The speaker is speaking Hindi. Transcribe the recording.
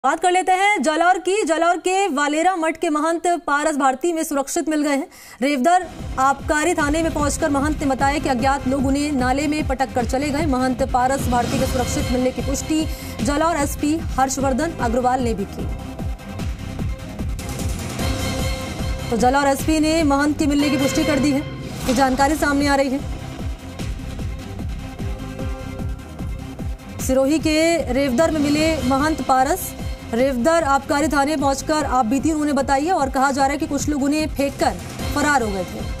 बात कर लेते हैं जालौर की। जालौर के वालेरा मठ के महंत पारस भारती में सुरक्षित मिल गए हैं। रेवदर आबकारी थाने में पहुंचकर महंत ने बताया कि अज्ञात लोग उन्हें नाले में पटक कर चले गए। महंत पारस भारती के सुरक्षित मिलने की पुष्टि जालौर एसपी हर्षवर्धन अग्रवाल ने भी की। तो जालौर एसपी ने महंत के मिलने की पुष्टि कर दी है। ये जानकारी सामने आ रही है। सिरोही के रेवदर में मिले महंत पारस। रेवदर आबकारी थाने पहुंचकर आप बीती उन्होंने बताई है और कहा जा रहा है कि कुछ लोग उन्हें फेंककर फरार हो गए थे।